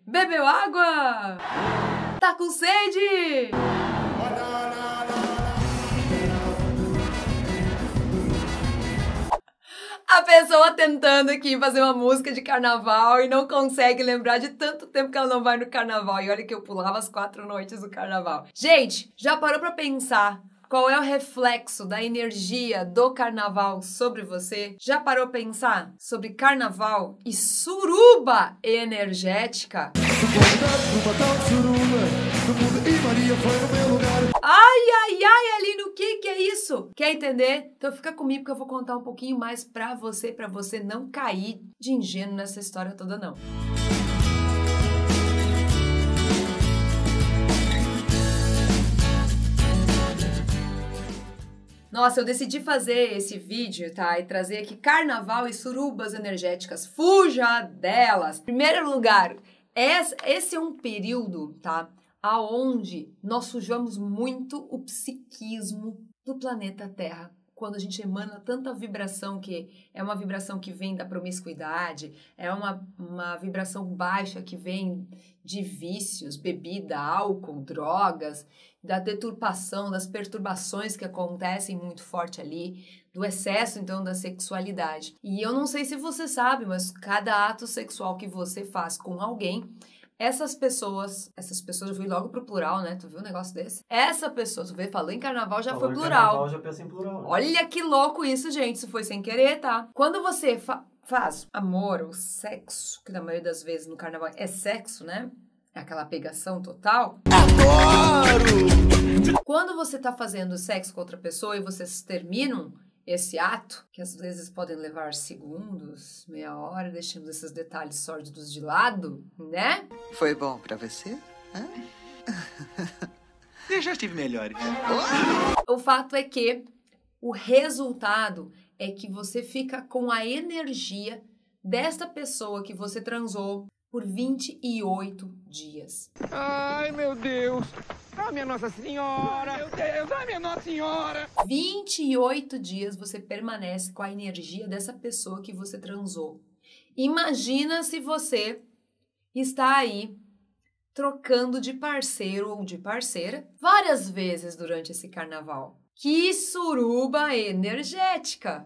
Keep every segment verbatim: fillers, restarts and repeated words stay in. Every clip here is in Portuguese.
Bebeu água? Tá com sede? A pessoa tentando aqui fazer uma música de carnaval e não consegue lembrar de tanto tempo que ela não vai no carnaval. E olha que eu pulava as quatro noites do carnaval. Gente, já parou pra pensar qual é o reflexo da energia do carnaval sobre você? Já parou pra pensar sobre carnaval e suruba energética? Ai, ai, ai, Aline, o que que é isso? Quer entender? Então fica comigo que eu vou contar um pouquinho mais pra você, pra você não cair de ingênuo nessa história toda, não. Nossa, eu decidi fazer esse vídeo, tá? E trazer aqui carnaval e surubas energéticas. Fuja delas! Primeiro lugar, esse é um período, tá? Aonde nós sujamos muito o psiquismo do planeta Terra. Quando a gente emana tanta vibração, que é uma vibração que vem da promiscuidade, é uma, uma vibração baixa que vem de vícios, bebida, álcool, drogas, da deturpação, das perturbações que acontecem muito forte ali, do excesso, então, da sexualidade. E eu não sei se você sabe, mas cada ato sexual que você faz com alguém, essas pessoas, essas pessoas, eu fui logo pro plural, né? Tu viu um negócio desse? Essa pessoa, tu vê, falou em carnaval, já falou foi em plural. Carnaval, já pensa em plural. Né? Olha que louco isso, gente, isso foi sem querer, tá? Quando você fa faz amor ou sexo, que na maioria das vezes no carnaval é sexo, né? É aquela pegação total. Adoro! Quando você tá fazendo sexo com outra pessoa e vocês terminam esse ato, que às vezes podem levar segundos, meia hora, deixando esses detalhes sórdidos de lado, né? Foi bom pra você? Hã? Eu já estive melhor. O fato é que o resultado é que você fica com a energia desta pessoa que você transou por vinte e oito dias. Ai, meu Deus! Ah, minha Nossa Senhora! Meu Deus! Ai, minha Nossa Senhora! vinte e oito dias você permanece com a energia dessa pessoa que você transou. Imagina se você está aí trocando de parceiro ou de parceira várias vezes durante esse carnaval. Que suruba energética!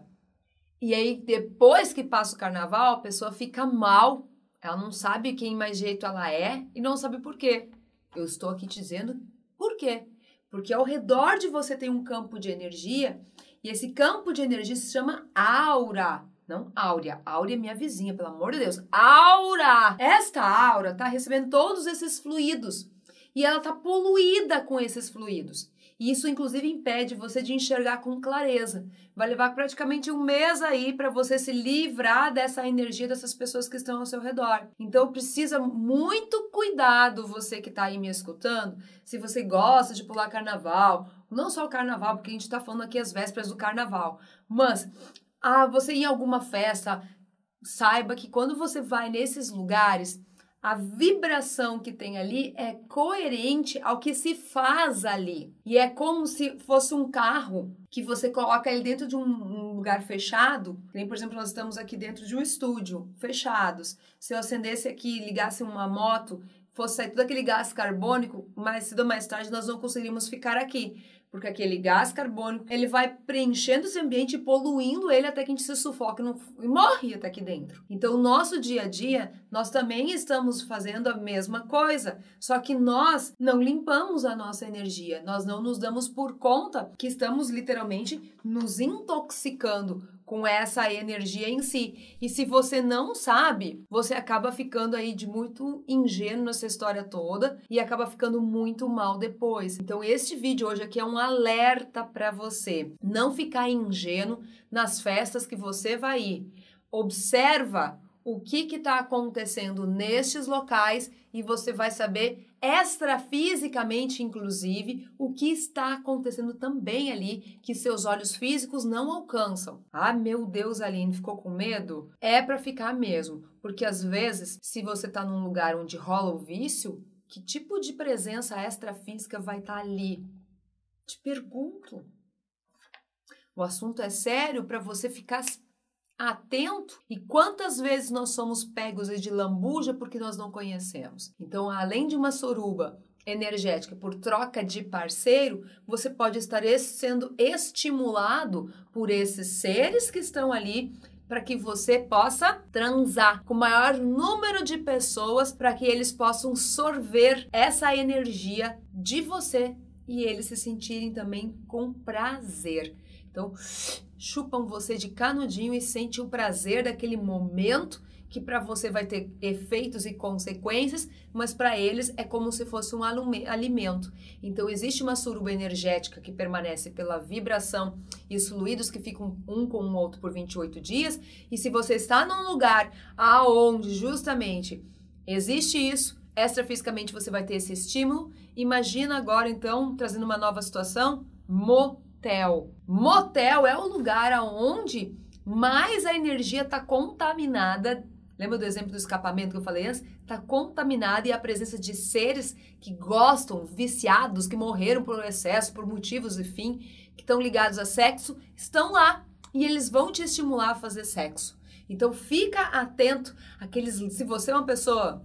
E aí, depois que passa o carnaval, a pessoa fica mal. Ela não sabe quem mais jeito ela é e não sabe por quê. Eu estou aqui te dizendo por quê. Porque ao redor de você tem um campo de energia e esse campo de energia se chama aura. Não áurea. Áurea é minha vizinha, pelo amor de Deus. Aura! Esta aura está recebendo todos esses fluidos e ela está poluída com esses fluidos. E isso, inclusive, impede você de enxergar com clareza. Vai levar praticamente um mês aí para você se livrar dessa energia dessas pessoas que estão ao seu redor. Então, precisa muito cuidado, você que está aí me escutando, se você gosta de pular carnaval, não só o carnaval, porque a gente está falando aqui as vésperas do carnaval, mas ah, você ir em alguma festa, saiba que quando você vai nesses lugares, a vibração que tem ali é coerente ao que se faz ali. E é como se fosse um carro que você coloca ele dentro de um, um lugar fechado. Nem, por exemplo, nós estamos aqui dentro de um estúdio, fechados. Se eu acendesse aqui e ligasse uma moto, fosse sair todo aquele gás carbônico, mais cedo ou mais tarde nós não conseguiríamos ficar aqui. Porque aquele gás carbônico, ele vai preenchendo esse ambiente e poluindo ele até que a gente se sufoca e morre até aqui dentro. Então, o nosso dia a dia, nós também estamos fazendo a mesma coisa. Só que nós não limpamos a nossa energia. Nós não nos damos por conta que estamos literalmente nos intoxicando com essa energia em si. E se você não sabe, você acaba ficando aí de muito ingênuo nessa história toda e acaba ficando muito mal depois. Então, este vídeo hoje aqui é um alerta para você não ficar ingênuo nas festas que você vai ir. Observa o que está acontecendo nestes locais e você vai saber extrafisicamente, inclusive, o que está acontecendo também ali que seus olhos físicos não alcançam. Ah, meu Deus, Aline, ficou com medo? É para ficar mesmo, porque às vezes, se você está num lugar onde rola o vício, que tipo de presença extrafísica vai estar ali? Te pergunto. O assunto é sério para você ficar atento e quantas vezes nós somos pegos de lambuja porque nós não conhecemos. Então, além de uma suruba energética por troca de parceiro, você pode estar sendo estimulado por esses seres que estão ali para que você possa transar com o maior número de pessoas para que eles possam sorver essa energia de você e eles se sentirem também com prazer. Então, chupam você de canudinho e sentem o prazer daquele momento que para você vai ter efeitos e consequências, mas para eles é como se fosse um alimento. Então, existe uma suruba energética que permanece pela vibração e os fluidos que ficam um com o outro por vinte e oito dias. E se você está num lugar aonde justamente existe isso, extrafisicamente você vai ter esse estímulo. Imagina agora, então, trazendo uma nova situação, motel. Motel é o lugar aonde mais a energia está contaminada. Lembra do exemplo do escapamento que eu falei antes? Está contaminada e a presença de seres que gostam, viciados, que morreram por excesso, por motivos, enfim, que estão ligados a sexo, estão lá e eles vão te estimular a fazer sexo. Então fica atento àqueles. Se você é uma pessoa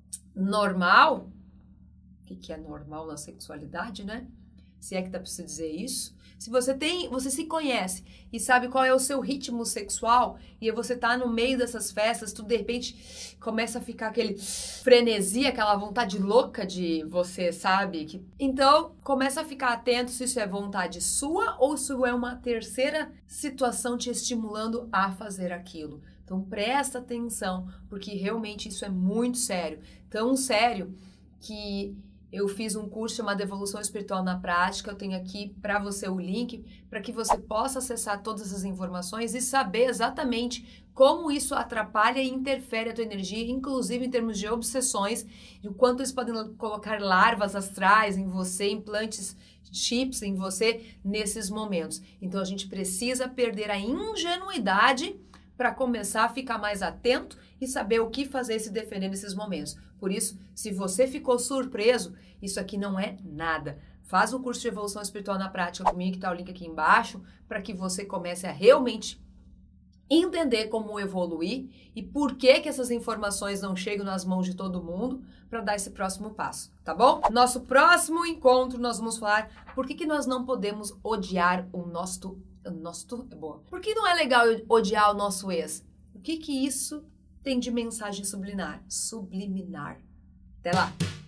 normal, o que, que é normal na sexualidade, né? Se é que dá para você dizer isso. Se você tem, você se conhece e sabe qual é o seu ritmo sexual e você tá no meio dessas festas, tu de repente começa a ficar aquele frenesi, aquela vontade louca de você, sabe? Que... Então, começa a ficar atento se isso é vontade sua ou se é uma terceira situação te estimulando a fazer aquilo. Então, presta atenção, porque realmente isso é muito sério. Tão sério que eu fiz um curso chamado Evolução Espiritual na Prática. Eu tenho aqui para você o link para que você possa acessar todas essas informações e saber exatamente como isso atrapalha e interfere a tua energia, inclusive em termos de obsessões, e o quanto eles podem colocar larvas astrais em você, implantes, chips em você nesses momentos. Então a gente precisa perder a ingenuidade para começar a ficar mais atento e saber o que fazer e se defender nesses momentos. Por isso, se você ficou surpreso, isso aqui não é nada. Faz o curso de Evolução Espiritual na Prática comigo, que está o link aqui embaixo, para que você comece a realmente entender como evoluir e por que que essas informações não chegam nas mãos de todo mundo para dar esse próximo passo, tá bom? Nosso próximo encontro nós vamos falar por que que nós não podemos odiar o nosso... O nosso é boa. Por que não é legal odiar o nosso ex? O que que isso tem de mensagem subliminar? Subliminar. Até lá!